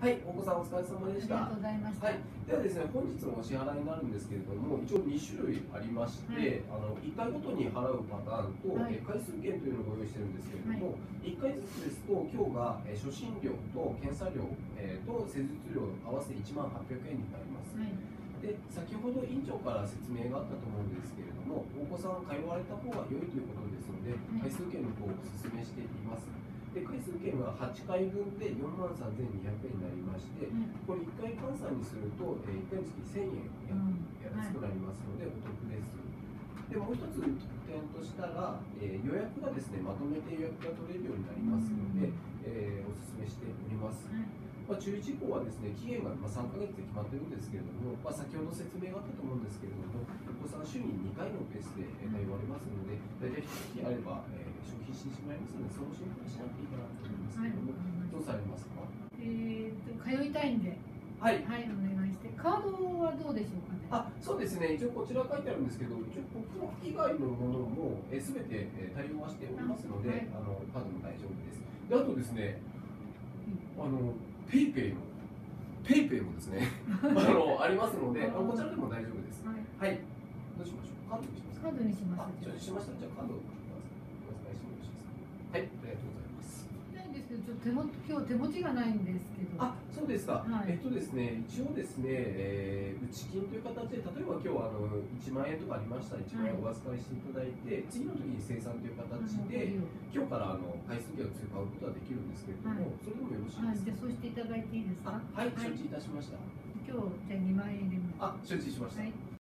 はい、お子さんお疲れ様でした。 ありがとうございました。 はい、ではですね、本日のお支払いになるんですけれども、一応2種類ありまして、1回ごとに払うパターンと、回数券というのをご用意してるんですけれども、1回ずつですと、今日が初診料と検査料、と施術料合わせて1万800円になります。で、先ほど院長から説明があったと思うんですけれども、お子さん通われた方が良いということですので、回数券の方をお勧めしています。で、回数券は8回分で4万3200円になりまして、これ1回換算にすると、1回につき1000円安くなりますので、お得です。で、もう一つ特典としたら、予約がですね、まとめて予約が取れるようになりますので、お勧めしております。注意事項はですね、期限が3ヶ月で決まっているんですけれども、先ほど説明があったと思うんですけれども、お子さん週に2回のペースで通われますので、大体1月あれば、消費してしまいますので、その心配しなくていいかなと思いますけれども、どうされますか？ 通いたいんで、はい、お願いして、カードはどうでしょうかね。 そうですね、一応こちら書いてあるんですけど、一応国庫以外のものもすべて対応はしておりますので、カードも大丈夫です。で、あとですね、ペイペイもですねありますので、こちらでも大丈夫です。はい。どうしましょう。カードにしますか。 カードにします。 しました。じゃあカードをお願いしてもよろしいですか。はい、ありがとうございます。 ないんですけど、今日手持ちがないんですけど。 そうですか。ですね、一応ですね、内金という形で、例えば今日1万円とかありましたら、1万円お預かりしていただいて、次の時に生産という形で、今日から回数券を使うことはできるんですけれども、それでもよろしいですか。 じゃあそうしていただいていいですか。 はい、承知いたしました。 今日じゃあ2万円入れます。 承知しました。